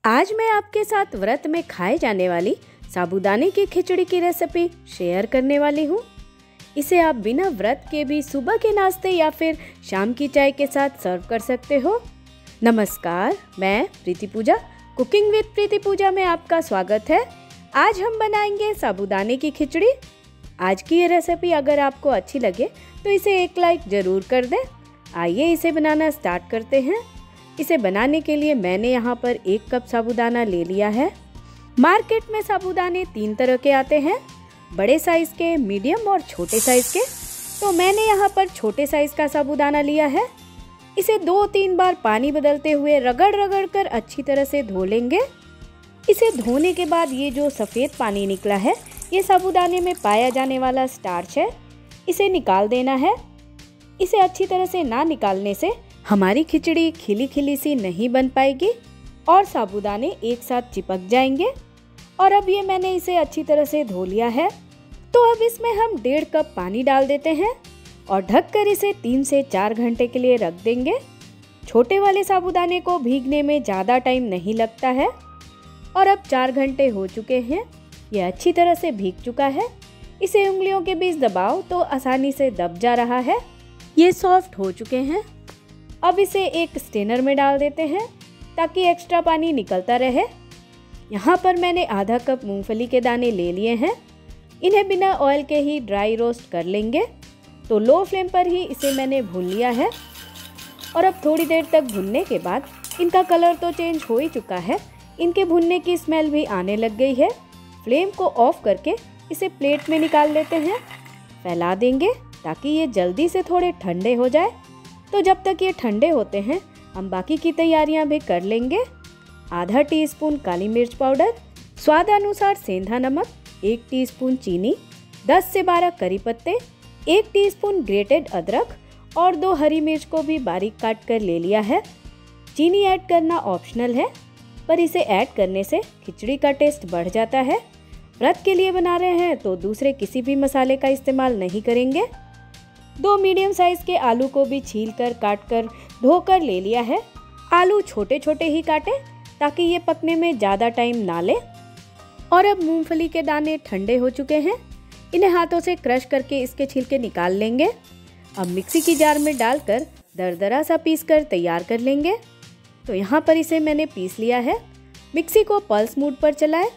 आज मैं आपके साथ व्रत में खाए जाने वाली साबूदाने की खिचड़ी की रेसिपी शेयर करने वाली हूँ। इसे आप बिना व्रत के भी सुबह के नाश्ते या फिर शाम की चाय के साथ सर्व कर सकते हो। नमस्कार, मैं प्रीति पूजा, कुकिंग विद प्रीति पूजा में आपका स्वागत है। आज हम बनाएंगे साबूदाने की खिचड़ी। आज की ये रेसिपी अगर आपको अच्छी लगे तो इसे एक लाइक ज़रूर कर दें। आइए इसे बनाना स्टार्ट करते हैं। इसे बनाने के लिए मैंने यहाँ पर 1 कप साबूदाना ले लिया है। मार्केट में साबूदाने 3 तरह के आते हैं, बड़े साइज़ के, मीडियम और छोटे साइज़ के। तो मैंने यहाँ पर छोटे साइज़ का साबूदाना लिया है। इसे 2-3 बार पानी बदलते हुए रगड़ रगड़ कर अच्छी तरह से धो लेंगे। इसे धोने के बाद ये जो सफ़ेद पानी निकला है, ये साबूदाने में पाया जाने वाला स्टार्च है, इसे निकाल देना है। इसे अच्छी तरह से ना निकालने से हमारी खिचड़ी खिली खिली सी नहीं बन पाएगी और साबूदाने एक साथ चिपक जाएंगे। और अब ये मैंने इसे अच्छी तरह से धो लिया है। तो अब इसमें हम 1.5 कप पानी डाल देते हैं और ढककर इसे 3 से 4 घंटे के लिए रख देंगे। छोटे वाले साबूदाने को भीगने में ज़्यादा टाइम नहीं लगता है। और अब 4 घंटे हो चुके हैं, ये अच्छी तरह से भीग चुका है। इसे उंगलियों के बीच दबाओ तो आसानी से दब जा रहा है। ये सॉफ्ट हो चुके हैं। अब इसे एक स्ट्रेनर में डाल देते हैं ताकि एक्स्ट्रा पानी निकलता रहे। यहाँ पर मैंने आधा कप मूंगफली के दाने ले लिए हैं। इन्हें बिना ऑयल के ही ड्राई रोस्ट कर लेंगे। तो लो फ्लेम पर ही इसे मैंने भून लिया है। और अब थोड़ी देर तक भुनने के बाद इनका कलर तो चेंज हो ही चुका है, इनके भुनने की स्मेल भी आने लग गई है। फ्लेम को ऑफ करके इसे प्लेट में निकाल लेते हैं। फैला देंगे ताकि ये जल्दी से थोड़े ठंडे हो जाए। तो जब तक ये ठंडे होते हैं हम बाकी की तैयारियां भी कर लेंगे। आधा टीस्पून काली मिर्च पाउडर, स्वाद अनुसार सेंधा नमक, 1 टीस्पून चीनी, 10 से 12 करी पत्ते, 1 टीस्पून ग्रेटेड अदरक और 2 हरी मिर्च को भी बारीक काट कर ले लिया है। चीनी ऐड करना ऑप्शनल है, पर इसे ऐड करने से खिचड़ी का टेस्ट बढ़ जाता है। व्रत के लिए बना रहे हैं तो दूसरे किसी भी मसाले का इस्तेमाल नहीं करेंगे। 2 मीडियम साइज़ के आलू को भी छील कर काट कर धोकर ले लिया है। आलू छोटे छोटे ही काटें ताकि ये पकने में ज़्यादा टाइम ना ले। और अब मूंगफली के दाने ठंडे हो चुके हैं, इन्हें हाथों से क्रश करके इसके छिलके निकाल लेंगे। अब मिक्सी की जार में डालकर दरदरा सा पीस कर तैयार कर लेंगे। तो यहाँ पर इसे मैंने पीस लिया है। मिक्सी को पल्स मोड पर चलाएं।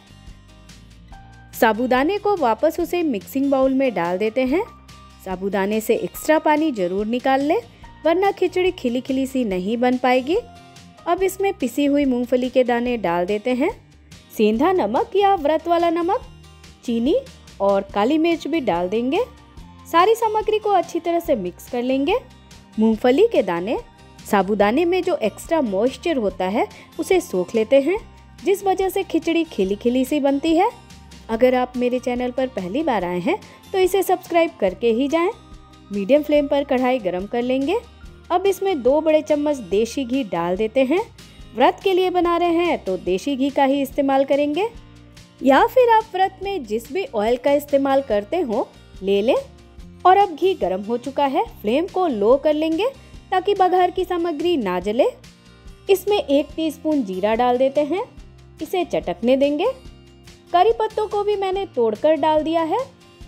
साबूदाने को वापस उसे मिक्सिंग बाउल में डाल देते हैं। साबूदाने से एक्स्ट्रा पानी जरूर निकाल लें, वरना खिचड़ी खिली खिली सी नहीं बन पाएगी। अब इसमें पिसी हुई मूंगफली के दाने डाल देते हैं। सेंधा नमक या व्रत वाला नमक, चीनी और काली मिर्च भी डाल देंगे। सारी सामग्री को अच्छी तरह से मिक्स कर लेंगे। मूंगफली के दाने साबूदाने में जो एक्स्ट्रा मॉइस्चर होता है उसे सोख लेते हैं, जिस वजह से खिचड़ी खिली खिली सी बनती है। अगर आप मेरे चैनल पर पहली बार आए हैं तो इसे सब्सक्राइब करके ही जाएं। मीडियम फ्लेम पर कढ़ाई गरम कर लेंगे। अब इसमें 2 बड़े चम्मच देसी घी डाल देते हैं। व्रत के लिए बना रहे हैं तो देसी घी का ही इस्तेमाल करेंगे, या फिर आप व्रत में जिस भी ऑयल का इस्तेमाल करते हो ले लें। और अब घी गरम हो चुका है, फ्लेम को लो कर लेंगे ताकि बघार की सामग्री ना जले। इसमें 1 टीस्पून जीरा डाल देते हैं, इसे चटकने देंगे। करी पत्तों को भी मैंने तोड़कर डाल दिया है,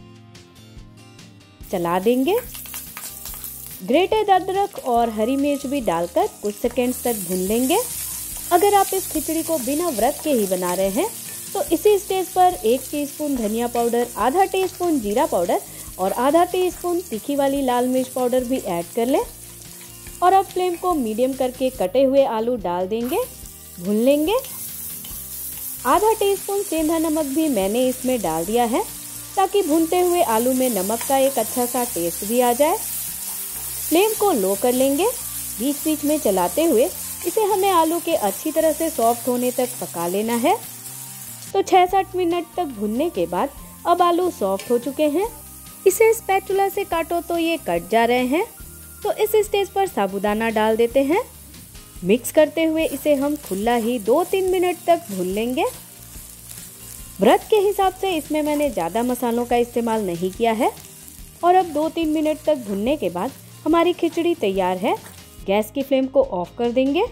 चला देंगे। ग्रेटेड अदरक और हरी मिर्च भी डालकर कुछ सेकंड्स तक भून लेंगे। अगर आप इस खिचड़ी को बिना व्रत के ही बना रहे हैं तो इसी स्टेज पर 1 टीस्पून धनिया पाउडर, आधा टीस्पून जीरा पाउडर और आधा टीस्पून तीखी वाली लाल मिर्च पाउडर भी ऐड कर लें। और अब फ्लेम को मीडियम करके कटे हुए आलू डाल देंगे, भून लेंगे। आधा टीस्पून सेंधा नमक भी मैंने इसमें डाल दिया है ताकि भूनते हुए आलू में नमक का एक अच्छा सा टेस्ट भी आ जाए। फ्लेम को लो कर लेंगे। बीच बीच में चलाते हुए इसे हमें आलू के अच्छी तरह से सॉफ्ट होने तक पका लेना है। तो 6-7 मिनट तक भुनने के बाद अब आलू सॉफ्ट हो चुके हैं। इसे स्पैचुला से काटो तो ये कट जा रहे हैं। तो इस स्टेज पर साबूदाना डाल देते हैं। मिक्स करते हुए इसे हम खुला ही 2-3 मिनट तक भून लेंगे। व्रत के हिसाब से इसमें मैंने ज़्यादा मसालों का इस्तेमाल नहीं किया है। और अब 2-3 मिनट तक भुनने के बाद हमारी खिचड़ी तैयार है। गैस की फ्लेम को ऑफ कर देंगे।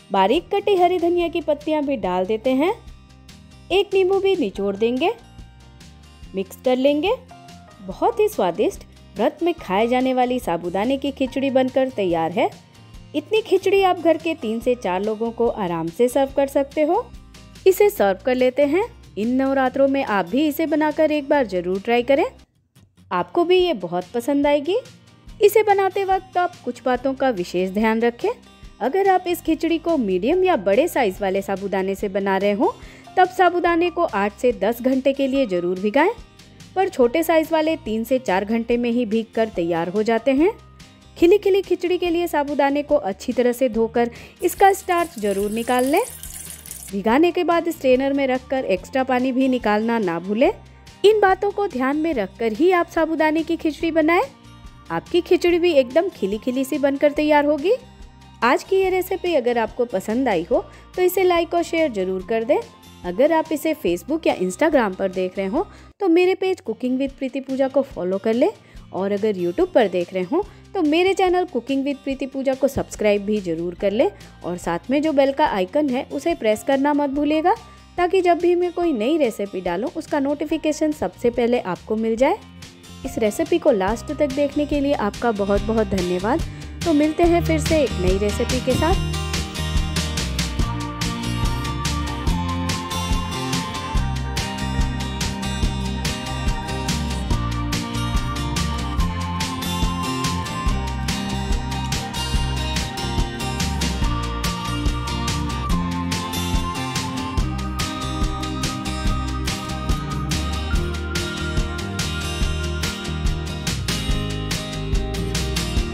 बारीक कटी हरी धनिया की पत्तियां भी डाल देते हैं। एक नींबू भी निचोड़ देंगे। मिक्स कर लेंगे। बहुत ही स्वादिष्ट व्रत में खाए जाने वाली साबूदाने की खिचड़ी बनकर तैयार है। इतनी खिचड़ी आप घर के 3 से 4 लोगों को आराम से सर्व कर सकते हो। इसे सर्व कर लेते हैं। इन नवरात्रों में आप भी इसे बनाकर एक बार जरूर ट्राई करें। आपको भी ये बहुत पसंद आएगी। इसे बनाते वक्त आप कुछ बातों का विशेष ध्यान रखें। अगर आप इस खिचड़ी को मीडियम या बड़े साइज वाले साबूदाने से बना रहे हो तब साबूदाने को 8 से 10 घंटे के लिए जरूर भिगाएं, पर छोटे साइज वाले 3 से 4 घंटे में ही भीग कर तैयार हो जाते हैं। खिली खिली खिचड़ी के लिए साबूदाने को अच्छी तरह से धोकर इसका स्टार्च जरूर निकाल लें। भिगाने के बाद स्ट्रेनर में रखकर एक्स्ट्रा पानी भी निकालना ना भूलें। इन बातों को ध्यान में रखकर ही आप साबूदाने की खिचड़ी बनाएं। आपकी खिचड़ी भी एकदम खिली खिली सी बनकर तैयार होगी। आज की ये रेसिपी अगर आपको पसंद आई हो तो इसे लाइक और शेयर जरूर कर दें। अगर आप इसे फेसबुक या इंस्टाग्राम पर देख रहे हो तो मेरे page cooking with Preeti Pooja को फॉलो कर ले, और अगर यूट्यूब पर देख रहे हो तो मेरे channel cooking with Preeti Pooja को सब्सक्राइब भी जरूर कर ले, और साथ में जो बेल का आइकन है उसे प्रेस करना मत भूलिएगा, ताकि जब भी मैं कोई नई रेसिपी डालूं उसका नोटिफिकेशन सबसे पहले आपको मिल जाए। इस रेसिपी को लास्ट तक देखने के लिए आपका बहुत बहुत धन्यवाद। तो मिलते हैं फिर से एक नई रेसिपी के साथ।